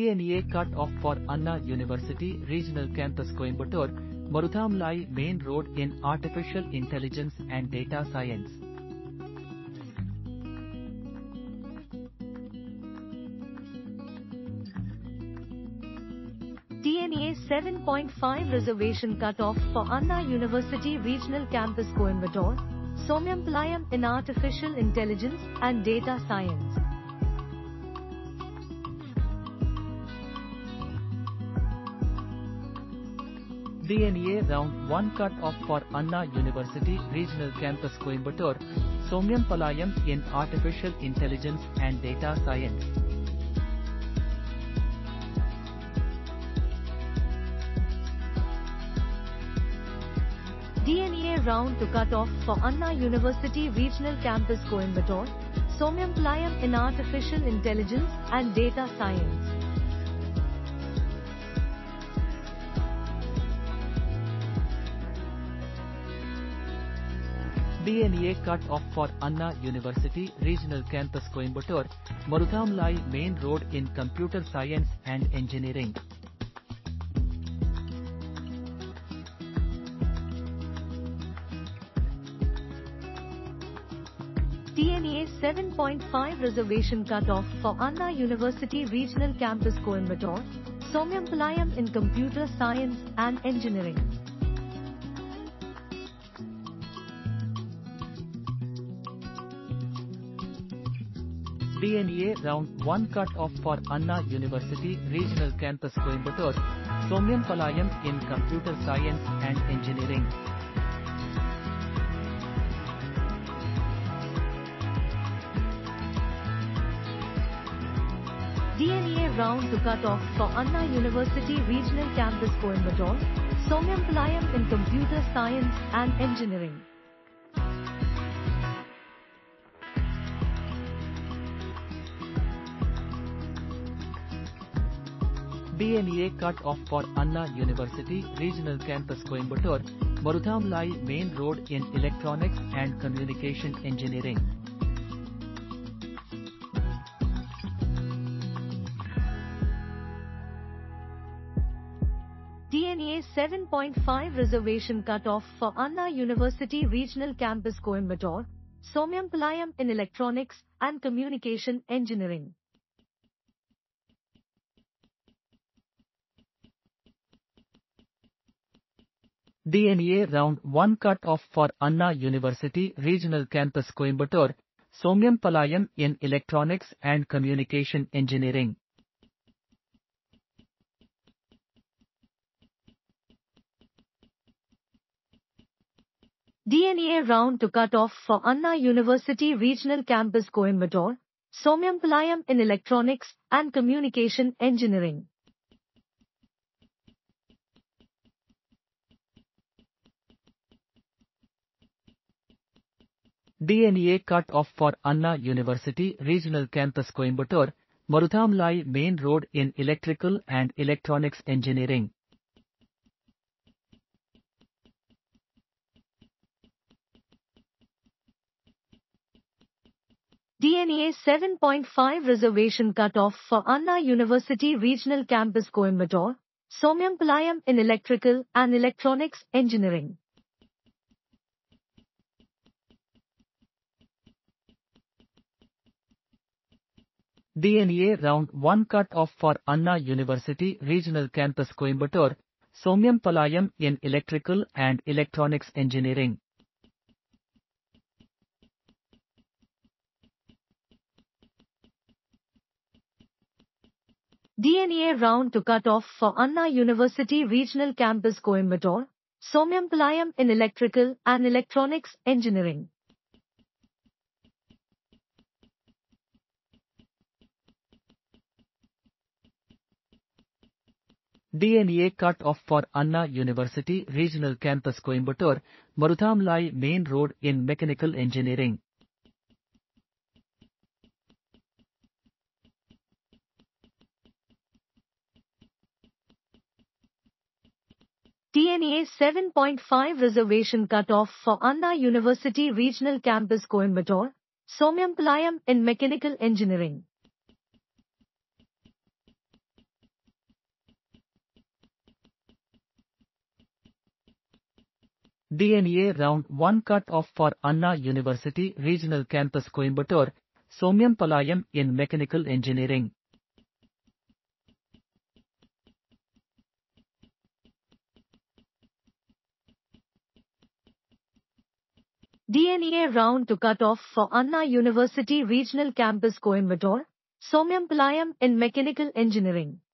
TNEA cut-off for Anna University Regional Campus Coimbatore, Maruthamalai Main Road in Artificial Intelligence and Data Science. TNEA 7.5 Reservation cut-off for Anna University Regional Campus Coimbatore, Somayampalayam in Artificial Intelligence and Data Science. TNEA Round 1 cut-off for Anna University Regional Campus Coimbatore, Somayampalayam in Artificial Intelligence and Data Science. TNEA round to cut off for Anna University Regional Campus Coimbatore, Somayampalayam in Artificial Intelligence and Data Science. TNEA cut-off for Anna University Regional Campus Coimbatore, Maruthamalai Main Road in Computer Science and Engineering. TNEA 7.5 Reservation cut-off for Anna University Regional Campus Coimbatore, Somayampalayam in Computer Science and Engineering. TNEA Round 1 cut-off for Anna University Regional Campus Coimbatore, Somayampalayam in Computer Science and Engineering. TNEA round to cut off for Anna University Regional Campus Coimbatore, Somayampalayam in Computer Science and Engineering. TNEA cut-off for Anna University Regional Campus Coimbatore, Maruthamalai Main Road in Electronics and Communication Engineering. TNEA 7.5 Reservation cut-off for Anna University Regional Campus Coimbatore, Somayampalayam in Electronics and Communication Engineering. TNEA Round 1 cut-off for Anna University Regional Campus Coimbatore, Somayampalayam in Electronics and Communication Engineering. TNEA round to cut off for Anna University Regional Campus Coimbatore, Somayampalayam in Electronics and Communication Engineering. TNEA cut-off for Anna University Regional Campus Coimbatore, Maruthamalai Main Road in Electrical and Electronics Engineering. TNEA 7.5 Reservation cut-off for Anna University Regional Campus Coimbatore, Somayampalayam in Electrical and Electronics Engineering. TNEA Round 1 cut-off for Anna University Regional Campus Coimbatore, Somayampalayam in Electrical and Electronics Engineering. TNEA round to cut off for Anna University Regional Campus Coimbatore, Somayampalayam in Electrical and Electronics Engineering. TNEA cut-off for Anna University Regional Campus Coimbatore, Maruthamalai Main Road in Mechanical Engineering. TNEA 7.5 Reservation cut-off for Anna University Regional Campus Coimbatore, Somayampalayam in Mechanical Engineering. TNEA Round 1 cut-off for Anna University Regional Campus Coimbatore, Somayampalayam in Mechanical Engineering. TNEA Round 2 cut-off for Anna University Regional Campus Coimbatore, Somayampalayam in Mechanical Engineering.